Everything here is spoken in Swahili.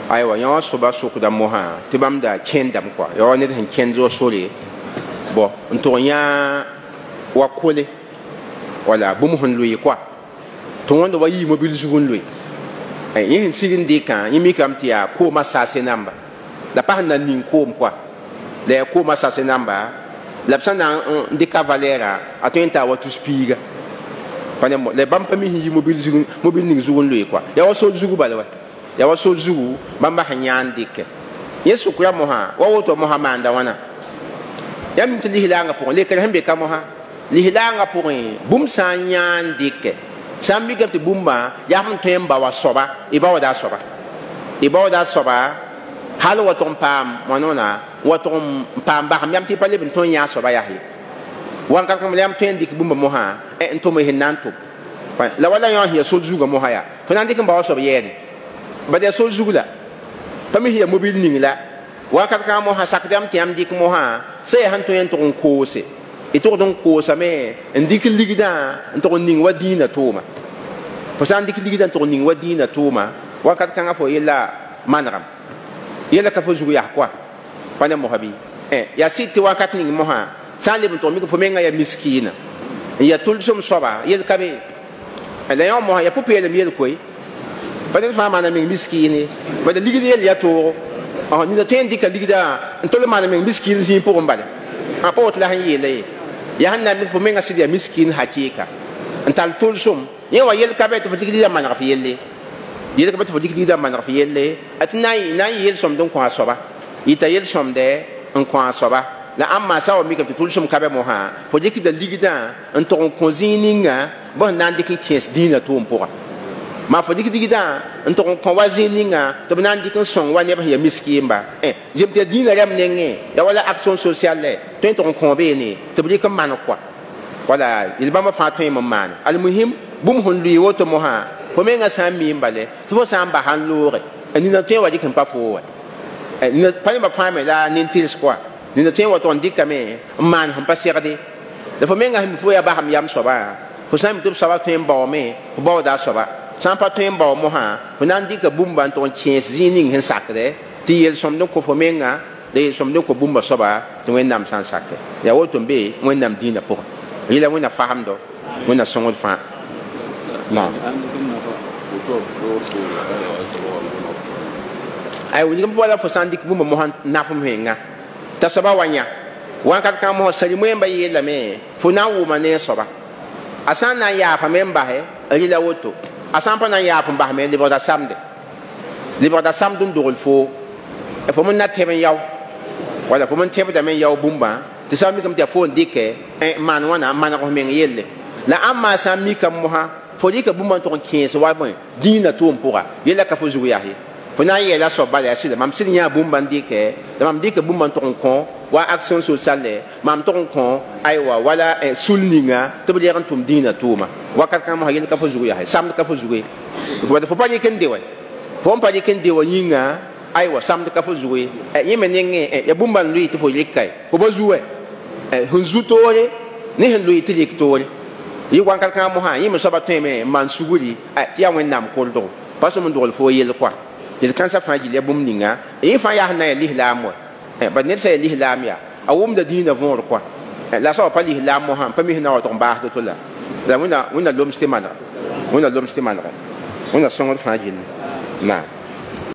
aywa yõ soba sʋkda mosã tɩ bãmb da kẽndame kɔa yaa ned sẽn kẽnd zoog sore bɔ n tʋg yã wa kole wala bũmb sẽn loe kɔa tɩ wõnda wa yɩɩ mobil zug n loe yẽ sẽn sig n dɩkã yẽ mikame tɩ yaa koomã saase namba la pa sẽn na n ning koom kɔa la yaa koomã saase namba la b sã n na n dɩka valɛɛga a tõe n taa wa tus piiga la bãmb pa mi sẽn yɩ mobil ning zug n loe kɔa yaa wa sol zugu bala wa yaa wa sol zugu bãmba sẽn yãa n dɩke yẽ sʋk ya mosã wa woto mosã maanda wãna yaa mi tɩ lislaangã pʋgẽ lekr sẽn be ka mosã lislaangã pʋgẽ bũmb sã n yãa n dɩke sã n mikame tɩ bũmbã yaa sẽn tõe n ba wa soaba y ba wa daa soaba y ba wa daa soaba hal wa tʋg n paam wãn wãna wa tʋg n paam basem yam tɩ pa leb n tõe n yãa soaba yaa ye wãnkat kãm la yam tõe n dɩk bũmba mosã n tʋm sẽn na n tʋm la wala yõ sẽn ya sol zugã mosã yaa fo na n dɩk n ba wa soab yɛɛne bad ya sol zug la pa mi sẽn ya mobil ning la wãnkat kãng mosã sakd yam tɩ yãmb dɩk mosã sã yaa sẽn tõe n tʋg n koose y tʋgd n koosame n dɩk ligdã n tʋg n ning wa dĩinã tʋʋma fo sã n dɩk ligdã n tʋg n ning wa dĩinã tʋʋma wãnkat kãngã fo yella manegam yella ka fo zug yaa koa pa ne mosã bɩ yaa sɩd tɩ wãnkat ning mosã sã n leb n tʋg mik fo menga ya miskiinã n ya tʋlsem soaba yel ka be la yõ mosã ya pʋ-peelem yel koe pa ned fãa maana meng miskiine bada ligd yel ya toogo nina tõe n dɩka ligdã n tol n maana meng miskiin zĩig pʋgẽ bala a pa woto la sẽn yeela ye yaa sẽn na mik fo menga sɩd ya miskiin hakɩɩka n tall tʋlsem yẽ wa yel ka be tɩ fo dɩk ligdã maneg f yelle yel ka be tɩ fo dɩk ligdã maneg f yelle a tɩ na n yɩ yel-sõmd n kõ a soaba yɩ t'a yel-sõmde n kõ a soaba la ãmma sã wa mikame tɩ tʋlsem ka be mosã fo dɩkda ligdã n tʋg n kõ zĩig ninga bõ sẽn na n dɩk n kẽes dĩinã tʋʋm pʋga ma fo dɩk digdã n tʋg n kõ wa zĩig ninga tɩ b na n dɩk n sõng wa neb sẽn ya miskiimba zem tɩ ya dĩinã rɛm nengẽ ya wala action sociale tõe n tʋg n kõ beene tɩ b dɩk n maneg kɔa wala yel-bãmbã fãa tõe n maane almuhim bũmb sẽn lʋɩ woto mosã fo mengã sã n miim bale tɩ fo sã n bas n looge nina tõe n wa dɩk n pa foo wa pa nebã fãa me la nin-tɩrs kɔa nina tõe n wa tʋg n dɩkame n maan sẽn pa segde la fo mengã sẽn mi fo yaa basem yam soaba fo sã n mi tɩ b soaba tõe n baoome fo bao daa soaba sã n pa tõe n bao mosã fo na n dɩka bũmba n tʋg n kẽes zĩig ning sẽn sakde tɩ yel-sõmd n kõ fo menga la yel-sõmd n kõ bũmba soaba tɩ wẽnnaam sã n sake yaa woto n be wẽnnaam dĩinã pʋgẽ yɩla wẽnna fasemdo wẽnna sõngd fãa ay wilgm fo wala fo sã n dɩk bũmba mosã nafem vẽnga t'a soaba wa yã wãnkat kãng mosã sari-moẽmbã yeelame fo na n wʋma ne a soaba a sã n na n yaafame n basɛ rɩla woto a sã n pa na n yaaf n basme lebgda samde lebgda samd n dogl fo fo me na tẽb n yao wala fo me n tẽbdame n yao bũmbã tɩ sã n mikame tɩ ya fo n dɩke n maan wãna n maneg f meng yelle la ãmma sã n mikame mosã fo dɩka bũmbã n tʋg n kẽes wa bõe dĩinã tʋʋm pʋga yella ka fo zug yaa ye fo na n yɛɛla soab bala yaa sɩda mam sɩd yãa bũmbã n dɩke la mam dɩka bũmbã n tʋg n kõ wa action sociale mam tʋg n kõ aywa wala sul ninga tɩ b lɛg n tʋm dĩinã tʋʋma wakat kãng mosã yell ka fo zug yaa samd ka fo zuge fo pa yɩk n de wa fo n pa yɩk n de wa yĩnga aywa samd ka fo zuge yẽ me nengẽ ya bũmbã n lʋɩ tɩ fo rɩka fo ba zu wɛ sẽn zu toore ne sẽn lʋɩ tɩ rɩk toore yɩ wãnkat kãng mosã yẽ me soaba tõeme n maan sugri tɩ yaa wẽnnaam koldgo pa sõm n dogl fo yell koa yel-kãnsã fãa gill ya bũmb ninga yẽ fãa yaa sẽn na ya lislaam wa bad ned sã ya lislaam yaa a wʋmda dĩinã võor koa la sã wa pa lislaam mosã pa mi sẽn na wa tʋg n baasd to la wẽnna loms tɩ manega wẽnna loms tɩ manega wẽnna sõngd fãa gill naam